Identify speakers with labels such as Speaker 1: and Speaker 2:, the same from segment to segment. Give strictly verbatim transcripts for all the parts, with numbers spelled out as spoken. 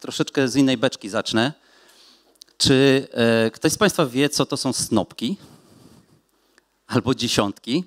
Speaker 1: troszeczkę z innej beczki zacznę. Czy e, ktoś z Państwa wie, co to są snopki? Albo dziesiątki?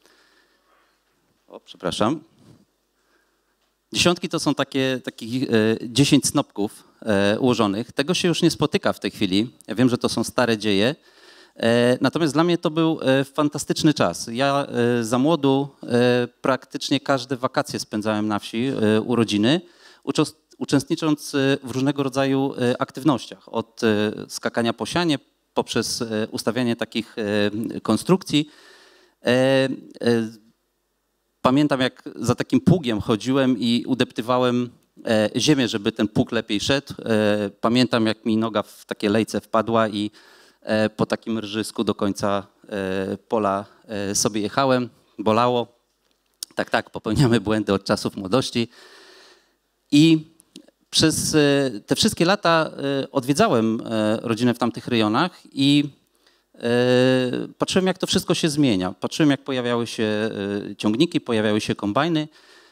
Speaker 1: O, przepraszam. Dziesiątki to są takie, takich e, dziesięć snopków e, ułożonych. Tego się już nie spotyka w tej chwili. Ja wiem, że to są stare dzieje. E, natomiast dla mnie to był e, fantastyczny czas. Ja e, za młodu e, praktycznie każde wakacje spędzałem na wsi, e, urodziny, uczos, uczestnicząc w różnego rodzaju e, aktywnościach. Od e, skakania po sianie, poprzez e, ustawianie takich e, konstrukcji. E, e, Pamiętam, jak za takim pługiem chodziłem i udeptywałem e, ziemię, żeby ten pług lepiej szedł. E, pamiętam, jak mi noga w takie lejce wpadła i e, po takim rżysku do końca e, pola e, sobie jechałem. Bolało. Tak, tak, popełniamy błędy od czasów młodości. I przez e, te wszystkie lata e, odwiedzałem e, rodzinę w tamtych rejonach i patrzyłem, jak to wszystko się zmienia. Patrzyłem, jak pojawiały się ciągniki, pojawiały się kombajny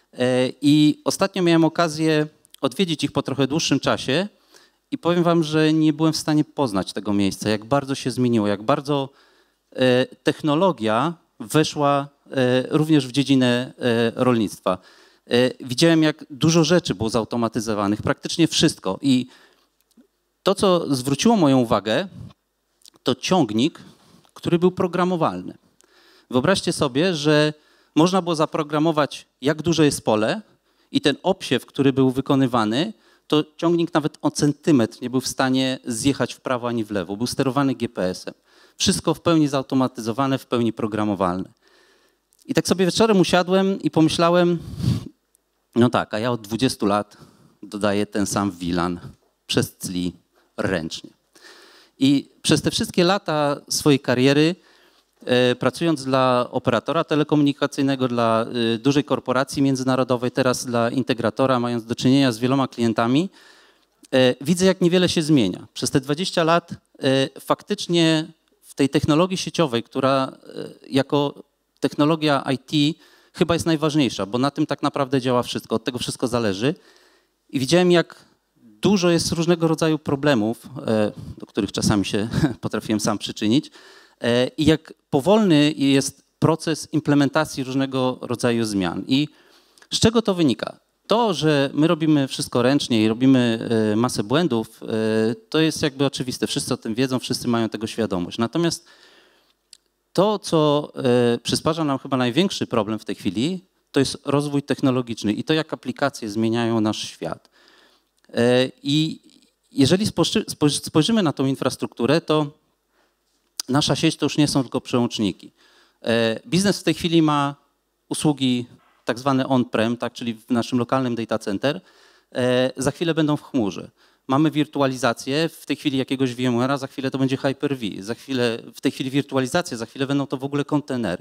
Speaker 1: i ostatnio miałem okazję odwiedzić ich po trochę dłuższym czasie i powiem wam, że nie byłem w stanie poznać tego miejsca, jak bardzo się zmieniło, jak bardzo technologia weszła również w dziedzinę rolnictwa. Widziałem, jak dużo rzeczy było zautomatyzowanych, praktycznie wszystko. I to, co zwróciło moją uwagę, to ciągnik, który był programowalny. Wyobraźcie sobie, że można było zaprogramować, jak duże jest pole i ten obsiew, który był wykonywany, to ciągnik nawet o centymetr nie był w stanie zjechać w prawo ani w lewo. Był sterowany G P S em. Wszystko w pełni zautomatyzowane, w pełni programowalne. I tak sobie wieczorem usiadłem i pomyślałem, no tak, a ja od dwudziestu lat dodaję ten sam wilan przez cli ręcznie. I przez te wszystkie lata swojej kariery, e, pracując dla operatora telekomunikacyjnego, dla e, dużej korporacji międzynarodowej, teraz dla integratora, mając do czynienia z wieloma klientami, e, widzę, jak niewiele się zmienia. Przez te dwadzieścia lat e, faktycznie w tej technologii sieciowej, która e, jako technologia I T chyba jest najważniejsza, bo na tym tak naprawdę działa wszystko, od tego wszystko zależy. I widziałem, jak dużo jest różnego rodzaju problemów, do których czasami się potrafiłem sam przyczynić i jak powolny jest proces implementacji różnego rodzaju zmian. I z czego to wynika? To, że my robimy wszystko ręcznie i robimy masę błędów, to jest jakby oczywiste. Wszyscy o tym wiedzą, wszyscy mają tego świadomość. Natomiast to, co przysparza nam chyba największy problem w tej chwili, to jest rozwój technologiczny i to, jak aplikacje zmieniają nasz świat. I jeżeli spojrzymy na tą infrastrukturę, to nasza sieć to już nie są tylko przełączniki. Biznes w tej chwili ma usługi tak zwane on-prem, tak, czyli w naszym lokalnym data center. Za chwilę będą w chmurze. Mamy wirtualizację, w tej chwili jakiegoś VMware'a, za chwilę to będzie Hyper-V, za chwilę, w tej chwili wirtualizację, za chwilę będą to w ogóle kontenery.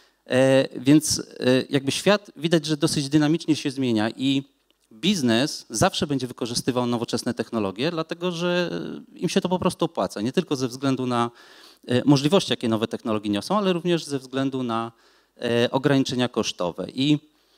Speaker 1: Więc jakby świat widać, że dosyć dynamicznie się zmienia i biznes zawsze będzie wykorzystywał nowoczesne technologie, dlatego że im się to po prostu opłaca. Nie tylko ze względu na możliwości, jakie nowe technologie niosą, ale również ze względu na ograniczenia kosztowe. I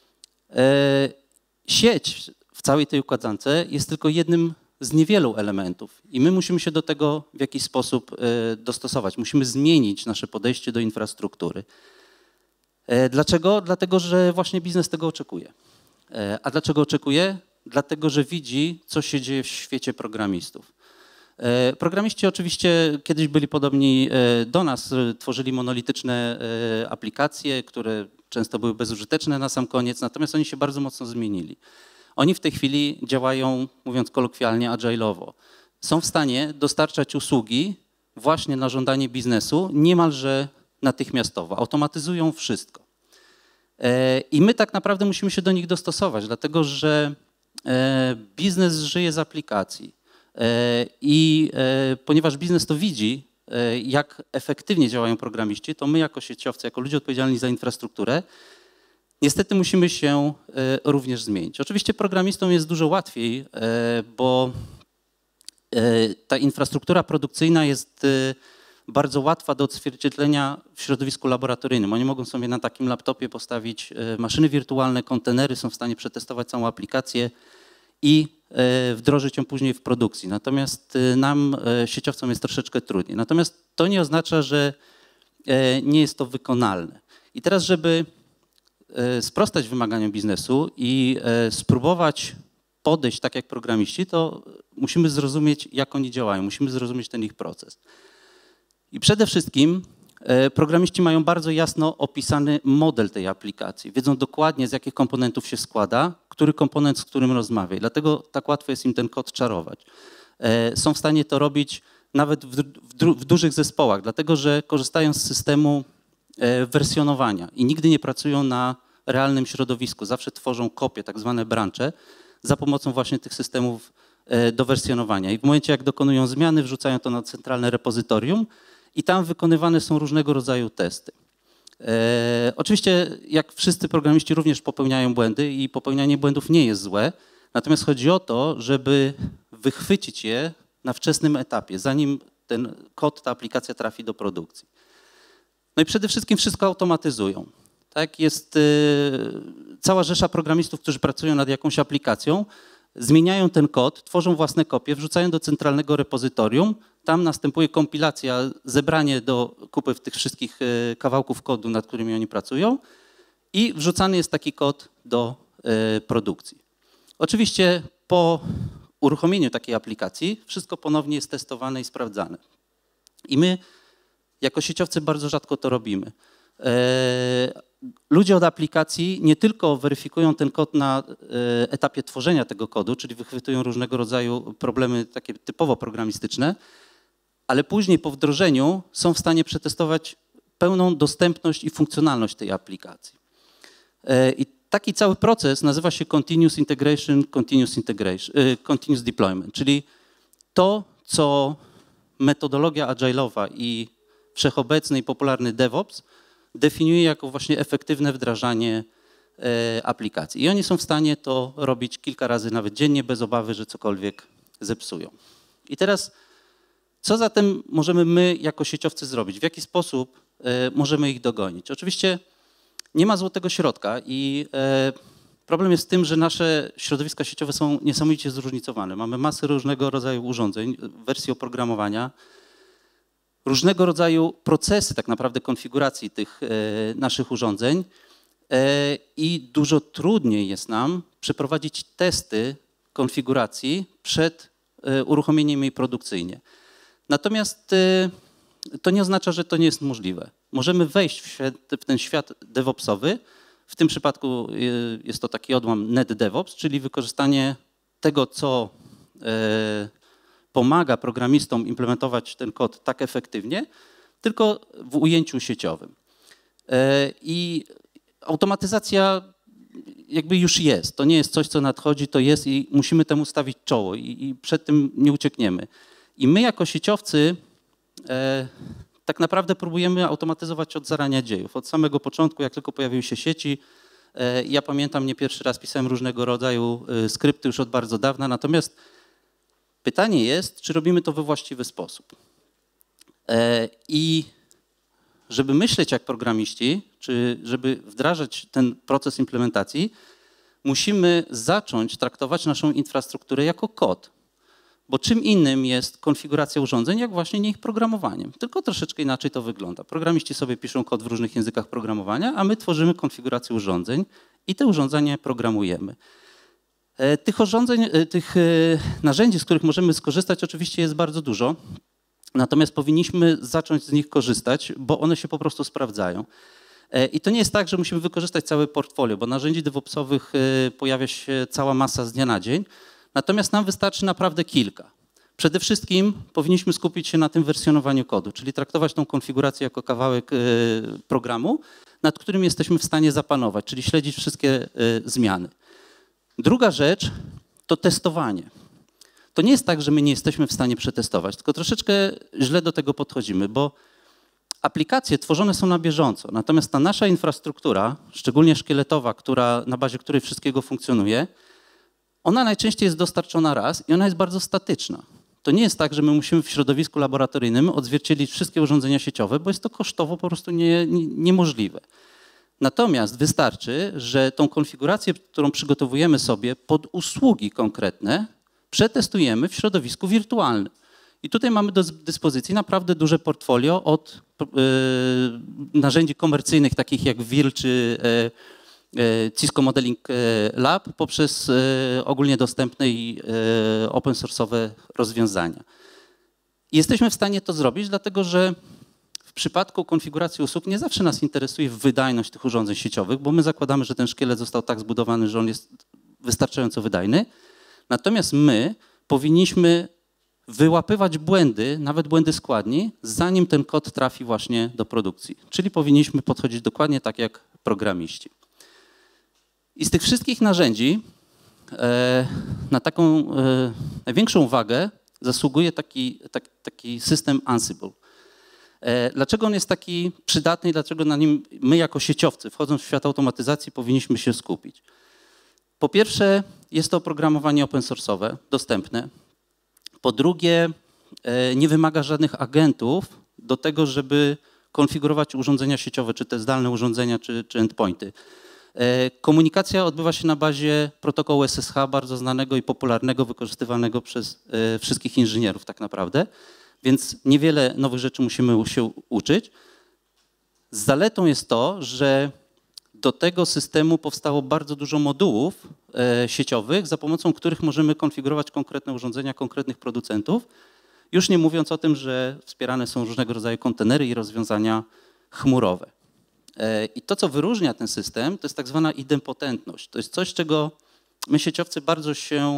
Speaker 1: sieć w całej tej układance jest tylko jednym z niewielu elementów i my musimy się do tego w jakiś sposób dostosować. Musimy zmienić nasze podejście do infrastruktury. Dlaczego? Dlatego, że właśnie biznes tego oczekuje. A dlaczego oczekuje? Dlatego, że widzi, co się dzieje w świecie programistów. Programiści oczywiście kiedyś byli podobni do nas, tworzyli monolityczne aplikacje, które często były bezużyteczne na sam koniec, natomiast oni się bardzo mocno zmienili. Oni w tej chwili działają, mówiąc kolokwialnie, agile'owo. Są w stanie dostarczać usługi właśnie na żądanie biznesu niemalże natychmiastowo. Automatyzują wszystko. I my tak naprawdę musimy się do nich dostosować, dlatego że biznes żyje z aplikacji. I ponieważ biznes to widzi, jak efektywnie działają programiści, to my jako sieciowcy, jako ludzie odpowiedzialni za infrastrukturę, niestety musimy się również zmienić. Oczywiście programistom jest dużo łatwiej, bo ta infrastruktura produkcyjna jest bardzo łatwa do odzwierciedlenia w środowisku laboratoryjnym. Oni mogą sobie na takim laptopie postawić maszyny wirtualne, kontenery, są w stanie przetestować całą aplikację i wdrożyć ją później w produkcji. Natomiast nam, sieciowcom, jest troszeczkę trudniej. Natomiast to nie oznacza, że nie jest to wykonalne. I teraz, żeby sprostać wymaganiom biznesu i spróbować podejść tak jak programiści, to musimy zrozumieć, jak oni działają, musimy zrozumieć ten ich proces. I przede wszystkim programiści mają bardzo jasno opisany model tej aplikacji. Wiedzą dokładnie, z jakich komponentów się składa, który komponent z którym rozmawia. I dlatego tak łatwo jest im ten kod czarować. Są w stanie to robić nawet w, w, w dużych zespołach, dlatego że korzystają z systemu wersjonowania i nigdy nie pracują na realnym środowisku. Zawsze tworzą kopie, tak zwane branche, za pomocą właśnie tych systemów do wersjonowania. I w momencie, jak dokonują zmiany, wrzucają to na centralne repozytorium i tam wykonywane są różnego rodzaju testy. E, oczywiście, jak wszyscy programiści, również popełniają błędy i popełnianie błędów nie jest złe, natomiast chodzi o to, żeby wychwycić je na wczesnym etapie, zanim ten kod, ta aplikacja trafi do produkcji. No i przede wszystkim wszystko automatyzują. Tak, jest y, cała rzesza programistów, którzy pracują nad jakąś aplikacją, zmieniają ten kod, tworzą własne kopie, wrzucają do centralnego repozytorium, tam następuje kompilacja, zebranie do kupy tych wszystkich y, kawałków kodu, nad którymi oni pracują i wrzucany jest taki kod do y, produkcji. Oczywiście po uruchomieniu takiej aplikacji wszystko ponownie jest testowane i sprawdzane. I my jako sieciowcy bardzo rzadko to robimy. Ludzie od aplikacji nie tylko weryfikują ten kod na etapie tworzenia tego kodu, czyli wychwytują różnego rodzaju problemy takie typowo programistyczne, ale później po wdrożeniu są w stanie przetestować pełną dostępność i funkcjonalność tej aplikacji. I taki cały proces nazywa się Continuous Integration, Continuous Integration, Continuous Deployment, czyli to, co metodologia agile'owa i wszechobecny i popularny DevOps definiuje jako właśnie efektywne wdrażanie e, aplikacji. I oni są w stanie to robić kilka razy nawet dziennie, bez obawy, że cokolwiek zepsują. I teraz, co zatem możemy my jako sieciowcy zrobić? W jaki sposób e, możemy ich dogonić? Oczywiście nie ma złotego środka i e, problem jest w tym, że nasze środowiska sieciowe są niesamowicie zróżnicowane. Mamy masę różnego rodzaju urządzeń, wersji oprogramowania, różnego rodzaju procesy tak naprawdę konfiguracji tych e, naszych urządzeń e, i dużo trudniej jest nam przeprowadzić testy konfiguracji przed e, uruchomieniem jej produkcyjnie. Natomiast e, to nie oznacza, że to nie jest możliwe. Możemy wejść w, świat, w ten świat DevOpsowy. W tym przypadku e, jest to taki odłam NetDevOps, czyli wykorzystanie tego, co e, pomaga programistom implementować ten kod tak efektywnie, tylko w ujęciu sieciowym. I automatyzacja jakby już jest. To nie jest coś, co nadchodzi, to jest i musimy temu stawić czoło i, i przed tym nie uciekniemy. I my jako sieciowcy e, tak naprawdę próbujemy automatyzować od zarania dziejów. Od samego początku, jak tylko pojawiły się sieci, e, ja pamiętam, nie pierwszy raz pisałem różnego rodzaju e, skrypty już od bardzo dawna, natomiast pytanie jest, czy robimy to we właściwy sposób. E, I żeby myśleć jak programiści, czy żeby wdrażać ten proces implementacji, musimy zacząć traktować naszą infrastrukturę jako kod. Bo czym innym jest konfiguracja urządzeń, jak właśnie nie ich programowaniem. Tylko troszeczkę inaczej to wygląda. Programiści sobie piszą kod w różnych językach programowania, a my tworzymy konfigurację urządzeń i te urządzenia programujemy. Tych urządzeń, tych narzędzi, z których możemy skorzystać, oczywiście jest bardzo dużo. Natomiast powinniśmy zacząć z nich korzystać, bo one się po prostu sprawdzają. I to nie jest tak, że musimy wykorzystać całe portfolio, bo narzędzi DevOpsowych pojawia się cała masa z dnia na dzień. Natomiast nam wystarczy naprawdę kilka. Przede wszystkim powinniśmy skupić się na tym wersjonowaniu kodu, czyli traktować tą konfigurację jako kawałek programu, nad którym jesteśmy w stanie zapanować, czyli śledzić wszystkie zmiany. Druga rzecz to testowanie. To nie jest tak, że my nie jesteśmy w stanie przetestować, tylko troszeczkę źle do tego podchodzimy, bo aplikacje tworzone są na bieżąco, natomiast ta nasza infrastruktura, szczególnie szkieletowa, która, na bazie której wszystkiego funkcjonuje, ona najczęściej jest dostarczona raz i ona jest bardzo statyczna. To nie jest tak, że my musimy w środowisku laboratoryjnym odzwierciedlić wszystkie urządzenia sieciowe, bo jest to kosztowo po prostu nie, nie, niemożliwe. Natomiast wystarczy, że tą konfigurację, którą przygotowujemy sobie pod usługi konkretne, przetestujemy w środowisku wirtualnym. I tutaj mamy do dyspozycji naprawdę duże portfolio od y, narzędzi komercyjnych, takich jak Vir czy y, y, Cisco Modeling Lab, poprzez y, ogólnie dostępne i y, open source'owe rozwiązania. I jesteśmy w stanie to zrobić, dlatego że w przypadku konfiguracji usług nie zawsze nas interesuje wydajność tych urządzeń sieciowych, bo my zakładamy, że ten szkielet został tak zbudowany, że on jest wystarczająco wydajny. Natomiast my powinniśmy wyłapywać błędy, nawet błędy składni, zanim ten kod trafi właśnie do produkcji. Czyli powinniśmy podchodzić dokładnie tak jak programiści. I z tych wszystkich narzędzi e, na taką e, największą uwagę zasługuje taki, tak, taki system Ansible. E, dlaczego on jest taki przydatny i dlaczego na nim my jako sieciowcy, wchodząc w świat automatyzacji, powinniśmy się skupić? Po pierwsze, jest to oprogramowanie open source'owe, dostępne. Po drugie, nie wymaga żadnych agentów do tego, żeby konfigurować urządzenia sieciowe, czy te zdalne urządzenia, czy, czy endpointy. Komunikacja odbywa się na bazie protokołu S S H, bardzo znanego i popularnego, wykorzystywanego przez wszystkich inżynierów tak naprawdę, więc niewiele nowych rzeczy musimy się uczyć. Zaletą jest to, że do tego systemu powstało bardzo dużo modułów e, sieciowych, za pomocą których możemy konfigurować konkretne urządzenia konkretnych producentów, już nie mówiąc o tym, że wspierane są różnego rodzaju kontenery i rozwiązania chmurowe. E, I to, co wyróżnia ten system, to jest tak zwana idempotentność. To jest coś, czego my sieciowcy bardzo się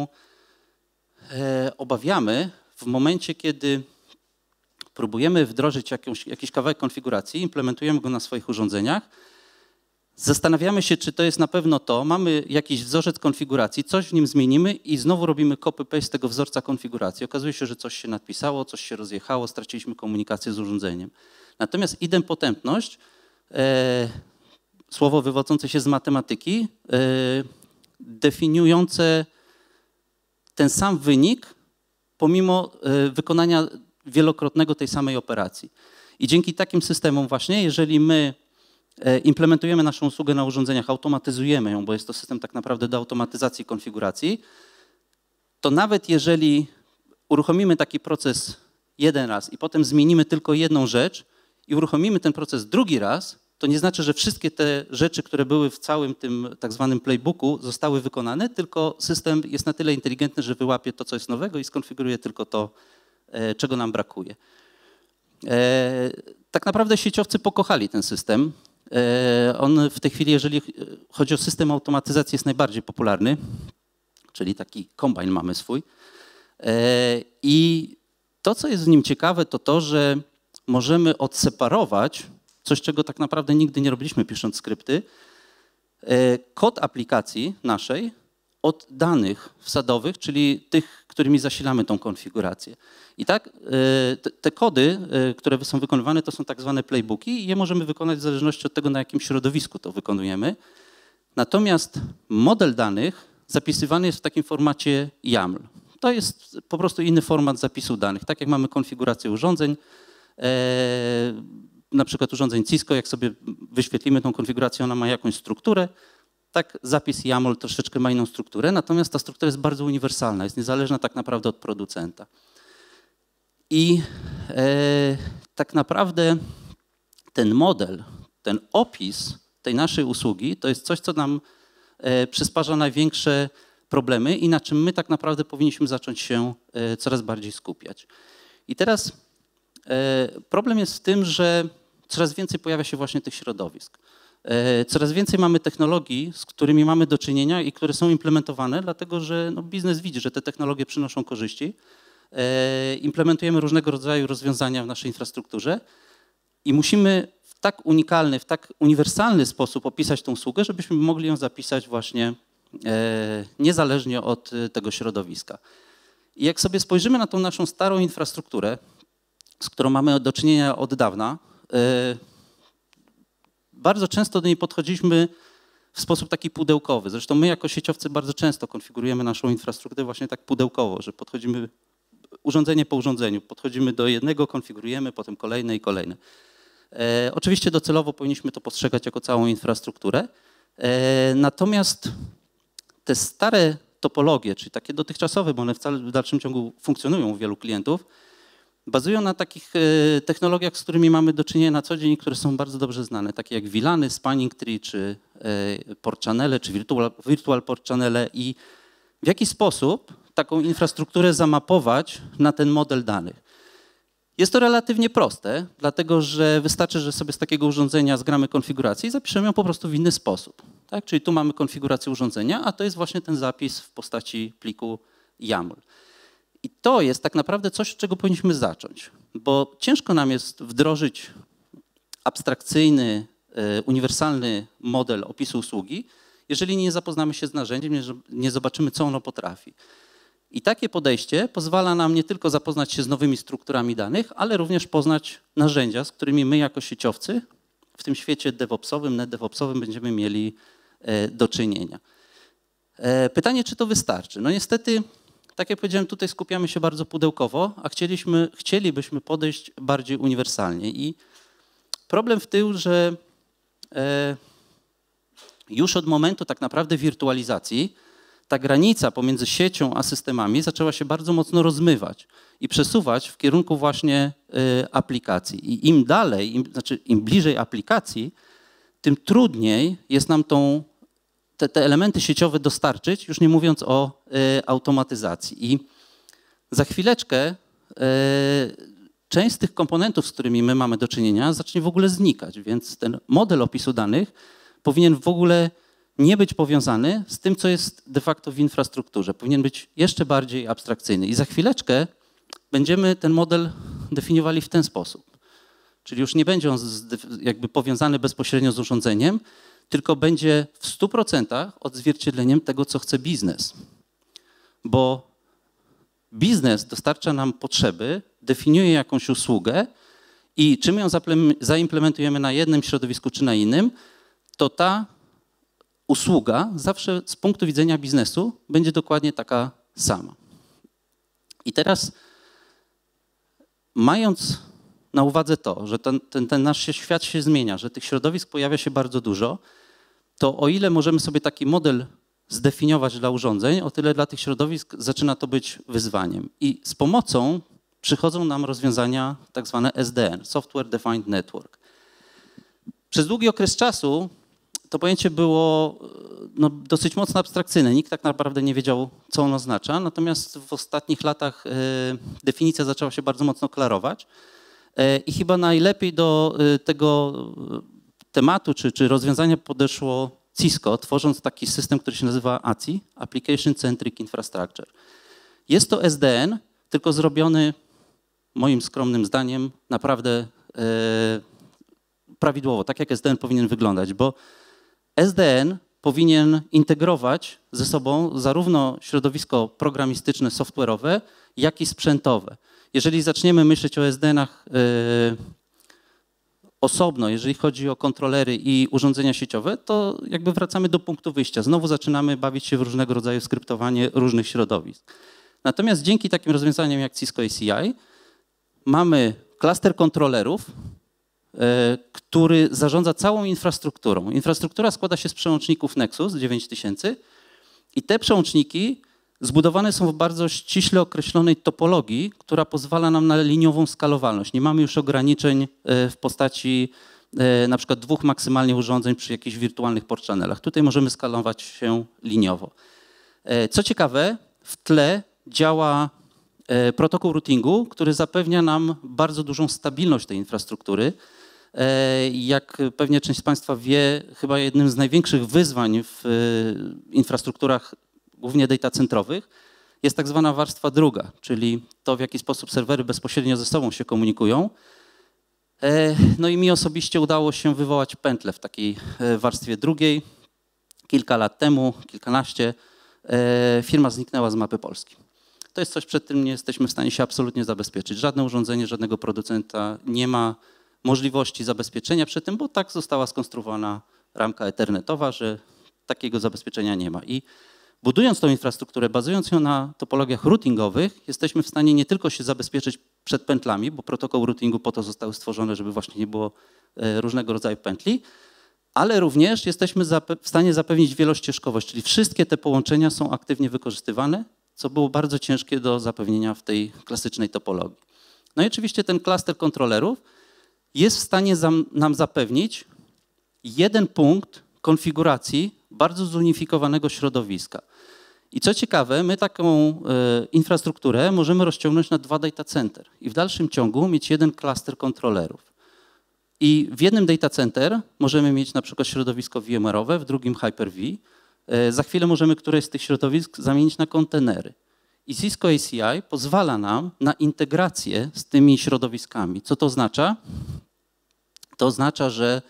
Speaker 1: e, obawiamy w momencie, kiedy próbujemy wdrożyć jakąś, jakiś kawałek konfiguracji, implementujemy go na swoich urządzeniach, zastanawiamy się, czy to jest na pewno to, mamy jakiś wzorzec konfiguracji, coś w nim zmienimy i znowu robimy copy-paste tego wzorca konfiguracji. Okazuje się, że coś się nadpisało, coś się rozjechało, straciliśmy komunikację z urządzeniem. Natomiast idempotentność, e, słowo wywodzące się z matematyki, e, definiujące ten sam wynik pomimo e, wykonania wielokrotnego tej samej operacji. I dzięki takim systemom właśnie, jeżeli my implementujemy naszą usługę na urządzeniach, automatyzujemy ją, bo jest to system tak naprawdę do automatyzacji konfiguracji, to nawet jeżeli uruchomimy taki proces jeden raz i potem zmienimy tylko jedną rzecz i uruchomimy ten proces drugi raz, to nie znaczy, że wszystkie te rzeczy, które były w całym tym tak zwanym playbooku, zostały wykonane, tylko system jest na tyle inteligentny, że wyłapie to, co jest nowego i skonfiguruje tylko to, czego nam brakuje. Tak naprawdę sieciowcy pokochali ten system. On w tej chwili, jeżeli chodzi o system automatyzacji, jest najbardziej popularny, czyli taki kombajn mamy swój. I to, co jest w nim ciekawe, to to, że możemy odseparować coś, czego tak naprawdę nigdy nie robiliśmy pisząc skrypty, kod aplikacji naszej od danych wsadowych, czyli tych, którymi zasilamy tą konfigurację. I tak te kody, które są wykonywane, to są tak zwane playbooki i je możemy wykonać w zależności od tego, na jakim środowisku to wykonujemy. Natomiast model danych zapisywany jest w takim formacie YAML. To jest po prostu inny format zapisu danych. Tak jak mamy konfigurację urządzeń, na przykład urządzeń Cisco, jak sobie wyświetlimy tą konfigurację, ona ma jakąś strukturę, tak zapis YAML troszeczkę ma inną strukturę, natomiast ta struktura jest bardzo uniwersalna, jest niezależna tak naprawdę od producenta. I e, tak naprawdę ten model, ten opis tej naszej usługi to jest coś, co nam e, przysparza największe problemy i na czym my tak naprawdę powinniśmy zacząć się e, coraz bardziej skupiać. I teraz e, problem jest w tym, że coraz więcej pojawia się właśnie tych środowisk. E, coraz więcej mamy technologii, z którymi mamy do czynienia i które są implementowane, dlatego że no, biznes widzi, że te technologie przynoszą korzyści. Implementujemy różnego rodzaju rozwiązania w naszej infrastrukturze i musimy w tak unikalny, w tak uniwersalny sposób opisać tą usługę, żebyśmy mogli ją zapisać właśnie niezależnie od tego środowiska. I jak sobie spojrzymy na tą naszą starą infrastrukturę, z którą mamy do czynienia od dawna, bardzo często do niej podchodziliśmy w sposób taki pudełkowy. Zresztą my jako sieciowcy bardzo często konfigurujemy naszą infrastrukturę właśnie tak pudełkowo, że podchodzimy urządzenie po urządzeniu. Podchodzimy do jednego, konfigurujemy, potem kolejne i kolejne. E, oczywiście docelowo powinniśmy to postrzegać jako całą infrastrukturę. E, natomiast te stare topologie, czyli takie dotychczasowe, bo one wcale w dalszym ciągu funkcjonują u wielu klientów, bazują na takich technologiach, z którymi mamy do czynienia na co dzień, które są bardzo dobrze znane, takie jak VLANy, Spanning Tree, czy port channele, czy virtual, virtual port channele i w jaki sposób taką infrastrukturę zamapować na ten model danych. Jest to relatywnie proste, dlatego że wystarczy, że sobie z takiego urządzenia zgramy konfigurację i zapiszemy ją po prostu w inny sposób. Tak? Czyli tu mamy konfigurację urządzenia, a to jest właśnie ten zapis w postaci pliku YAML. I to jest tak naprawdę coś, od czego powinniśmy zacząć, bo ciężko nam jest wdrożyć abstrakcyjny, uniwersalny model opisu usługi, jeżeli nie zapoznamy się z narzędziem, nie zobaczymy, co ono potrafi. I takie podejście pozwala nam nie tylko zapoznać się z nowymi strukturami danych, ale również poznać narzędzia, z którymi my jako sieciowcy w tym świecie DevOpsowym, NetDevOpsowym będziemy mieli do czynienia. Pytanie, czy to wystarczy? No niestety, tak jak powiedziałem, tutaj skupiamy się bardzo pudełkowo, a chcieliśmy, chcielibyśmy podejść bardziej uniwersalnie. I problem w tym, że już od momentu tak naprawdę wirtualizacji ta granica pomiędzy siecią a systemami zaczęła się bardzo mocno rozmywać i przesuwać w kierunku właśnie aplikacji. I im dalej, im, znaczy im bliżej aplikacji, tym trudniej jest nam tą, te, te elementy sieciowe dostarczyć, już nie mówiąc o automatyzacji. I za chwileczkę część z tych komponentów, z którymi my mamy do czynienia, zacznie w ogóle znikać, więc ten model opisu danych powinien w ogóle nie być powiązany z tym, co jest de facto w infrastrukturze. Powinien być jeszcze bardziej abstrakcyjny. I za chwileczkę będziemy ten model definiowali w ten sposób. Czyli już nie będzie on jakby powiązany bezpośrednio z urządzeniem, tylko będzie w stu procentach odzwierciedleniem tego, co chce biznes. Bo biznes dostarcza nam potrzeby, definiuje jakąś usługę i czy my ją zaimplementujemy na jednym środowisku, czy na innym, to ta usługa zawsze z punktu widzenia biznesu będzie dokładnie taka sama. I teraz, mając na uwadze to, że ten, ten, ten nasz świat się zmienia, że tych środowisk pojawia się bardzo dużo, to o ile możemy sobie taki model zdefiniować dla urządzeń, o tyle dla tych środowisk zaczyna to być wyzwaniem. I z pomocą przychodzą nam rozwiązania tak zwane S D N, Software Defined Network. Przez długi okres czasu to pojęcie było no, dosyć mocno abstrakcyjne. Nikt tak naprawdę nie wiedział, co ono oznacza. Natomiast w ostatnich latach e, definicja zaczęła się bardzo mocno klarować. E, I chyba najlepiej do e, tego tematu czy, czy rozwiązania podeszło Cisco, tworząc taki system, który się nazywa A C I, Application Centric Infrastructure. Jest to S D N, tylko zrobiony, moim skromnym zdaniem, naprawdę e, prawidłowo, tak jak S D N powinien wyglądać, bo S D N powinien integrować ze sobą zarówno środowisko programistyczne, software'owe, jak i sprzętowe. Jeżeli zaczniemy myśleć o S D N-ach yy, osobno, jeżeli chodzi o kontrolery i urządzenia sieciowe, to jakby wracamy do punktu wyjścia. Znowu zaczynamy bawić się w różnego rodzaju skryptowanie różnych środowisk. Natomiast dzięki takim rozwiązaniom jak Cisco A C I mamy klaster kontrolerów, który zarządza całą infrastrukturą. Infrastruktura składa się z przełączników Nexus dziewięć tysięcy i te przełączniki zbudowane są w bardzo ściśle określonej topologii, która pozwala nam na liniową skalowalność. Nie mamy już ograniczeń w postaci na przykład dwóch maksymalnie urządzeń przy jakichś wirtualnych port channelach. Tutaj możemy skalować się liniowo. Co ciekawe, w tle działa protokół routingu, który zapewnia nam bardzo dużą stabilność tej infrastruktury. Jak pewnie część z Państwa wie, chyba jednym z największych wyzwań w infrastrukturach, głównie data centrowych, jest tak zwana warstwa druga, czyli to, w jaki sposób serwery bezpośrednio ze sobą się komunikują. No i mi osobiście udało się wywołać pętlę w takiej warstwie drugiej. Kilka lat temu, kilkanaście, firma zniknęła z mapy Polski. To jest coś, przed tym nie jesteśmy w stanie się absolutnie zabezpieczyć. Żadne urządzenie, żadnego producenta nie ma możliwości zabezpieczenia przed tym, bo tak została skonstruowana ramka ethernetowa, że takiego zabezpieczenia nie ma. I budując tą infrastrukturę, bazując ją na topologiach routingowych, jesteśmy w stanie nie tylko się zabezpieczyć przed pętlami, bo protokół routingu po to zostały stworzone, żeby właśnie nie było różnego rodzaju pętli, ale również jesteśmy w stanie zapewnić wielościeżkowość, czyli wszystkie te połączenia są aktywnie wykorzystywane, co było bardzo ciężkie do zapewnienia w tej klasycznej topologii. No i oczywiście ten klaster kontrolerów jest w stanie nam zapewnić jeden punkt konfiguracji bardzo zunifikowanego środowiska. I co ciekawe, my taką y, infrastrukturę możemy rozciągnąć na dwa data center i w dalszym ciągu mieć jeden klaster kontrolerów. I w jednym data center możemy mieć na przykład środowisko VMware'owe, w drugim Hyper-V. Y, za chwilę możemy któreś z tych środowisk zamienić na kontenery. I Cisco A C I pozwala nam na integrację z tymi środowiskami. Co to oznacza? To oznacza, że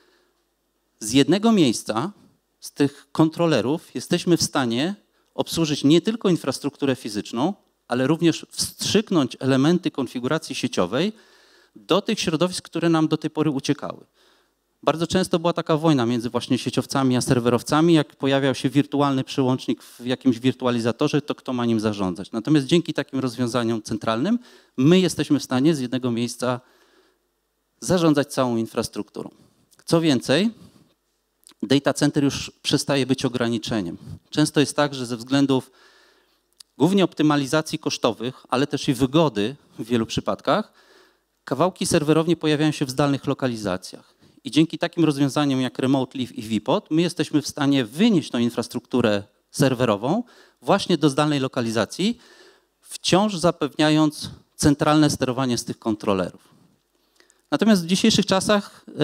Speaker 1: z jednego miejsca, z tych kontrolerów, jesteśmy w stanie obsłużyć nie tylko infrastrukturę fizyczną, ale również wstrzyknąć elementy konfiguracji sieciowej do tych środowisk, które nam do tej pory uciekały. Bardzo często była taka wojna między właśnie sieciowcami a serwerowcami. Jak pojawiał się wirtualny przełącznik w jakimś wirtualizatorze, to kto ma nim zarządzać. Natomiast dzięki takim rozwiązaniom centralnym my jesteśmy w stanie z jednego miejsca zarządzać całą infrastrukturą. Co więcej, data center już przestaje być ograniczeniem. Często jest tak, że ze względów głównie optymalizacji kosztowych, ale też i wygody w wielu przypadkach, kawałki serwerownie pojawiają się w zdalnych lokalizacjach. I dzięki takim rozwiązaniom jak Remote Live i vPod my jesteśmy w stanie wynieść tą infrastrukturę serwerową właśnie do zdalnej lokalizacji, wciąż zapewniając centralne sterowanie z tych kontrolerów. Natomiast w dzisiejszych czasach yy,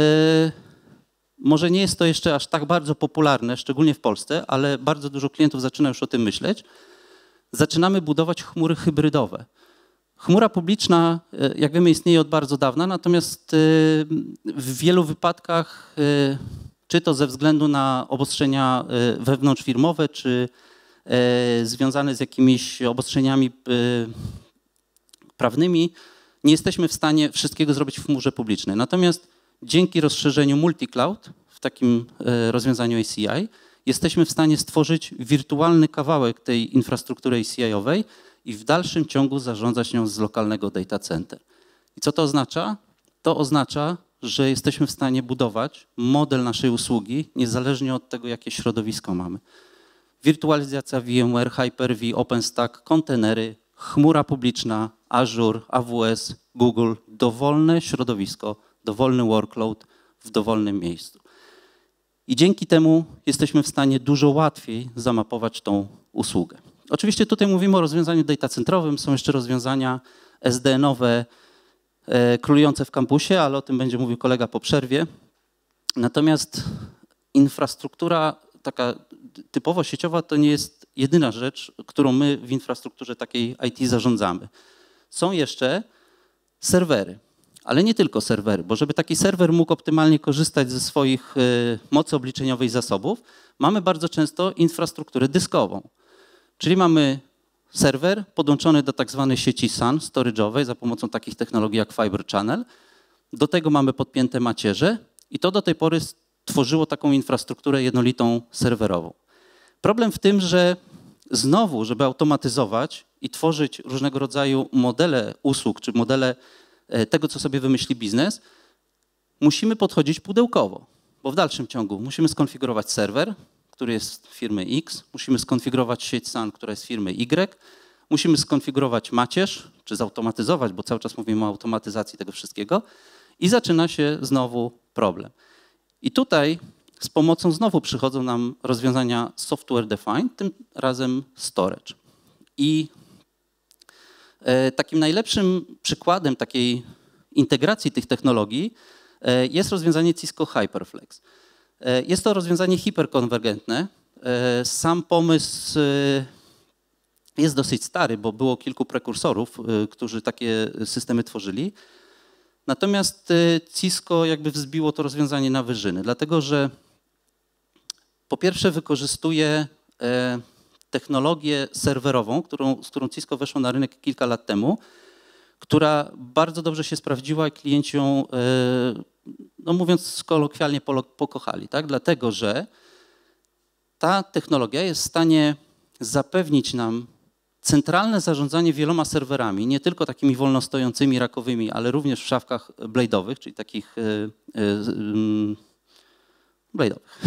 Speaker 1: może nie jest to jeszcze aż tak bardzo popularne, szczególnie w Polsce, ale bardzo dużo klientów zaczyna już o tym myśleć. Zaczynamy budować chmury hybrydowe. Chmura publiczna, jak wiemy, istnieje od bardzo dawna, natomiast w wielu wypadkach, czy to ze względu na obostrzenia wewnątrzfirmowe, czy związane z jakimiś obostrzeniami prawnymi, nie jesteśmy w stanie wszystkiego zrobić w chmurze publicznej. Natomiast dzięki rozszerzeniu multi-cloud w takim rozwiązaniu A C I jesteśmy w stanie stworzyć wirtualny kawałek tej infrastruktury A C I-owej i w dalszym ciągu zarządzać nią z lokalnego data center. I co to oznacza? To oznacza, że jesteśmy w stanie budować model naszej usługi niezależnie od tego, jakie środowisko mamy. Wirtualizacja VMware, Hyper-V, OpenStack, kontenery, chmura publiczna, Azure, A W S, Google, dowolne środowisko, dowolny workload w dowolnym miejscu. I dzięki temu jesteśmy w stanie dużo łatwiej zamapować tą usługę. Oczywiście tutaj mówimy o rozwiązaniu datacentrowym, są jeszcze rozwiązania S D N-owe e, królujące w kampusie, ale o tym będzie mówił kolega po przerwie. Natomiast infrastruktura taka typowo sieciowa to nie jest jedyna rzecz, którą my w infrastrukturze takiej I T zarządzamy. Są jeszcze serwery, ale nie tylko serwery, bo żeby taki serwer mógł optymalnie korzystać ze swoich y, mocy obliczeniowej zasobów, mamy bardzo często infrastrukturę dyskową. Czyli mamy serwer podłączony do tak zwanej sieci S A N storage'owej za pomocą takich technologii jak Fiber Channel. Do tego mamy podpięte macierze i to do tej pory tworzyło taką infrastrukturę jednolitą serwerową. Problem w tym, że znowu, żeby automatyzować i tworzyć różnego rodzaju modele usług, czy modele tego, co sobie wymyśli biznes, musimy podchodzić pudełkowo, bo w dalszym ciągu musimy skonfigurować serwer, który jest firmy X, musimy skonfigurować sieć S A N, która jest firmy Y, musimy skonfigurować macierz, czy zautomatyzować, bo cały czas mówimy o automatyzacji tego wszystkiego i zaczyna się znowu problem. I tutaj z pomocą znowu przychodzą nam rozwiązania software defined, tym razem storage. I takim najlepszym przykładem takiej integracji tych technologii jest rozwiązanie Cisco HyperFlex. Jest to rozwiązanie hiperkonwergentne. Sam pomysł jest dosyć stary, bo było kilku prekursorów, którzy takie systemy tworzyli. Natomiast Cisco jakby wzbiło to rozwiązanie na wyżyny, dlatego że po pierwsze wykorzystuje technologię serwerową, którą, z którą Cisco weszło na rynek kilka lat temu, która bardzo dobrze się sprawdziła i klienci ją, no mówiąc kolokwialnie, pokochali, tak? Dlatego że ta technologia jest w stanie zapewnić nam centralne zarządzanie wieloma serwerami, nie tylko takimi wolno stojącymi, rakowymi, ale również w szafkach blade'owych, czyli takich blade'owych.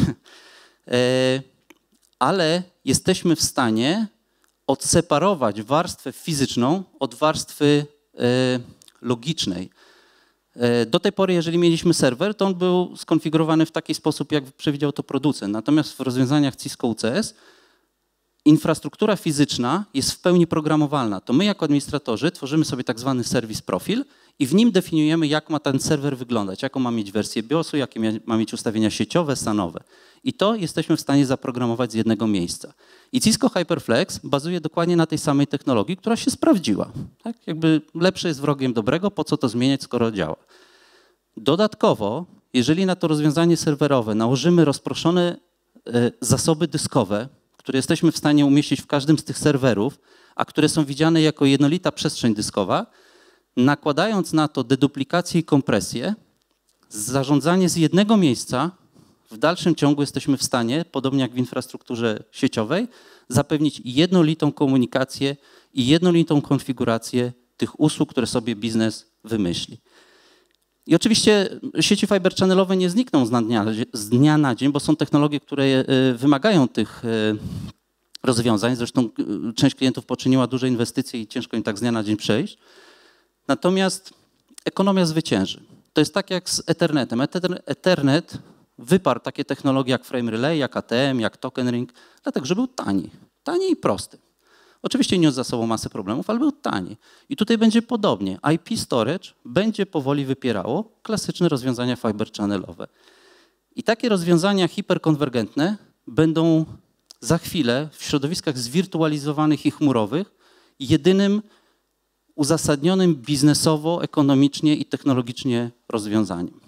Speaker 1: Ale jesteśmy w stanie odseparować warstwę fizyczną od warstwy logicznej. Do tej pory, jeżeli mieliśmy serwer, to on był skonfigurowany w taki sposób, jak przewidział to producent. Natomiast w rozwiązaniach Cisco U C S infrastruktura fizyczna jest w pełni programowalna. To my jako administratorzy tworzymy sobie tak zwany serwis profil i w nim definiujemy, jak ma ten serwer wyglądać, jaką ma mieć wersję biosu, jakie ma mieć ustawienia sieciowe, stanowe. I to jesteśmy w stanie zaprogramować z jednego miejsca. I Cisco HyperFlex bazuje dokładnie na tej samej technologii, która się sprawdziła. Tak? Jakby lepsze jest wrogiem dobrego, po co to zmieniać, skoro działa. Dodatkowo, jeżeli na to rozwiązanie serwerowe nałożymy rozproszone e, zasoby dyskowe, które jesteśmy w stanie umieścić w każdym z tych serwerów, a które są widziane jako jednolita przestrzeń dyskowa, nakładając na to deduplikację i kompresję, zarządzanie z jednego miejsca, w dalszym ciągu jesteśmy w stanie, podobnie jak w infrastrukturze sieciowej, zapewnić jednolitą komunikację i jednolitą konfigurację tych usług, które sobie biznes wymyśli. I oczywiście sieci fiber channel'owe nie znikną z dnia, z dnia na dzień, bo są technologie, które wymagają tych rozwiązań. Zresztą część klientów poczyniła duże inwestycje i ciężko im tak z dnia na dzień przejść. Natomiast ekonomia zwycięży. To jest tak jak z Ethernetem. Ethernet wyparł takie technologie jak Frame Relay, jak A T M, jak Token Ring, dlatego że był tani. Tani i prosty. Oczywiście niósł za sobą masę problemów, ale był tani. I tutaj będzie podobnie. I P Storage będzie powoli wypierało klasyczne rozwiązania fiber channel'owe. I takie rozwiązania hiperkonwergentne będą za chwilę w środowiskach zwirtualizowanych i chmurowych jedynym uzasadnionym biznesowo, ekonomicznie i technologicznie rozwiązaniem.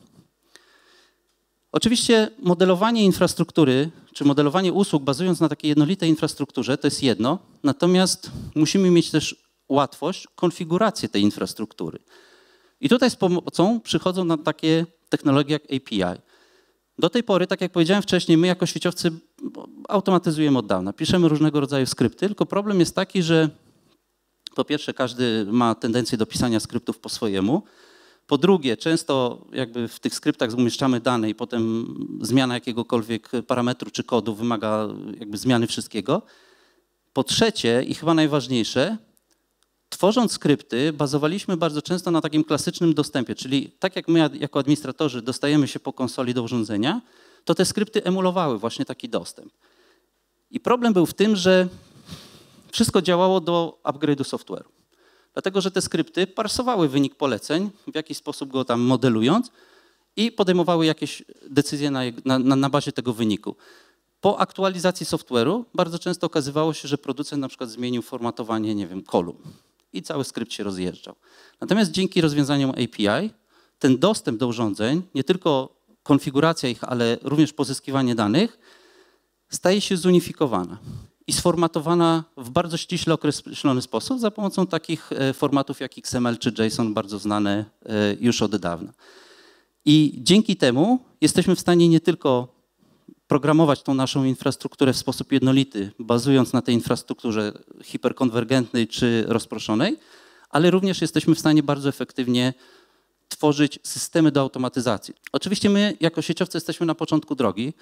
Speaker 1: Oczywiście modelowanie infrastruktury, czy modelowanie usług bazując na takiej jednolitej infrastrukturze to jest jedno, natomiast musimy mieć też łatwość konfiguracji tej infrastruktury. I tutaj z pomocą przychodzą nam takie technologie jak A P I. Do tej pory, tak jak powiedziałem wcześniej, my jako sieciowcy automatyzujemy od dawna, piszemy różnego rodzaju skrypty, tylko problem jest taki, że po pierwsze każdy ma tendencję do pisania skryptów po swojemu. Po drugie, często jakby w tych skryptach umieszczamy dane i potem zmiana jakiegokolwiek parametru czy kodu wymaga jakby zmiany wszystkiego. Po trzecie i chyba najważniejsze, tworząc skrypty bazowaliśmy bardzo często na takim klasycznym dostępie, czyli tak jak my jako administratorzy dostajemy się po konsoli do urządzenia, to te skrypty emulowały właśnie taki dostęp. I problem był w tym, że wszystko działało do upgrade'u software'u. Dlatego, że te skrypty parsowały wynik poleceń, w jakiś sposób go tam modelując i podejmowały jakieś decyzje na, na, na bazie tego wyniku. Po aktualizacji software'u bardzo często okazywało się, że producent na przykład zmienił formatowanie, nie wiem, kolumn i cały skrypt się rozjeżdżał. Natomiast dzięki rozwiązaniom A P I ten dostęp do urządzeń, nie tylko konfiguracja ich, ale również pozyskiwanie danych staje się zunifikowana i sformatowana w bardzo ściśle określony sposób za pomocą takich formatów jak X M L czy JSON, bardzo znane już od dawna. I dzięki temu jesteśmy w stanie nie tylko programować tą naszą infrastrukturę w sposób jednolity, bazując na tej infrastrukturze hiperkonwergentnej czy rozproszonej, ale również jesteśmy w stanie bardzo efektywnie tworzyć systemy do automatyzacji. Oczywiście my jako sieciowcy jesteśmy na początku drogi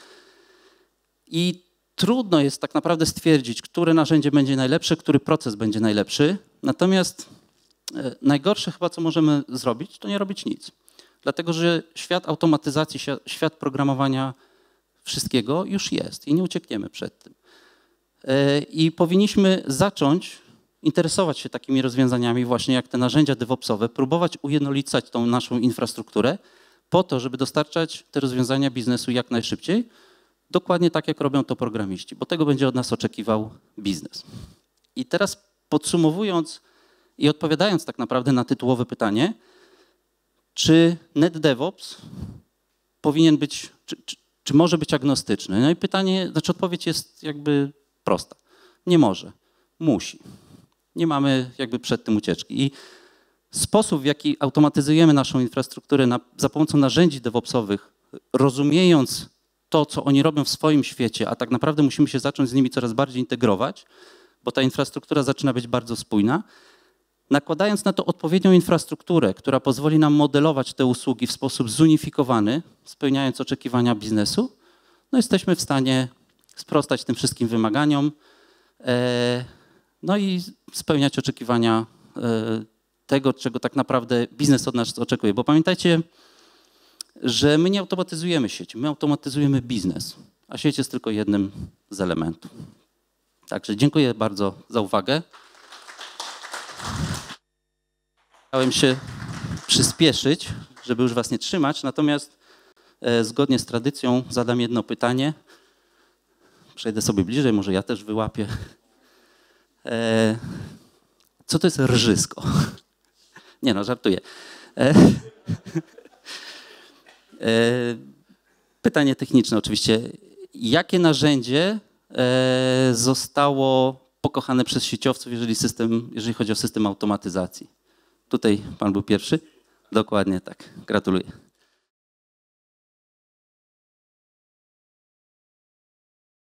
Speaker 1: i trudno jest tak naprawdę stwierdzić, które narzędzie będzie najlepsze, który proces będzie najlepszy. Natomiast najgorsze chyba, co możemy zrobić, to nie robić nic. Dlatego, że świat automatyzacji, świat programowania wszystkiego już jest i nie uciekniemy przed tym. I powinniśmy zacząć interesować się takimi rozwiązaniami właśnie jak te narzędzia DevOpsowe, próbować ujednolicać tą naszą infrastrukturę po to, żeby dostarczać te rozwiązania biznesu jak najszybciej, dokładnie tak, jak robią to programiści, bo tego będzie od nas oczekiwał biznes. I teraz podsumowując i odpowiadając tak naprawdę na tytułowe pytanie, czy NetDevOps powinien być, czy, czy, czy może być agnostyczny? No i pytanie, znaczy odpowiedź jest jakby prosta. Nie może, musi. Nie mamy jakby przed tym ucieczki. I sposób, w jaki automatyzujemy naszą infrastrukturę na, za pomocą narzędzi DevOpsowych, rozumiejąc to, co oni robią w swoim świecie, a tak naprawdę musimy się zacząć z nimi coraz bardziej integrować, bo ta infrastruktura zaczyna być bardzo spójna, nakładając na to odpowiednią infrastrukturę, która pozwoli nam modelować te usługi w sposób zunifikowany, spełniając oczekiwania biznesu, no jesteśmy w stanie sprostać tym wszystkim wymaganiom, no i spełniać oczekiwania tego, czego tak naprawdę biznes od nas oczekuje. Bo pamiętajcie, że my nie automatyzujemy sieci, my automatyzujemy biznes, a sieć jest tylko jednym z elementów. Także dziękuję bardzo za uwagę. Starałem się przyspieszyć, żeby już was nie trzymać, natomiast e, zgodnie z tradycją zadam jedno pytanie. Przejdę sobie bliżej, może ja też wyłapię. E, co to jest rżysko? Nie no, żartuję. E, e, pytanie techniczne oczywiście. Jakie narzędzie e, zostało pokochane przez sieciowców, jeżeli, system, jeżeli chodzi o system automatyzacji? Tutaj pan był pierwszy? Dokładnie tak. Gratuluję.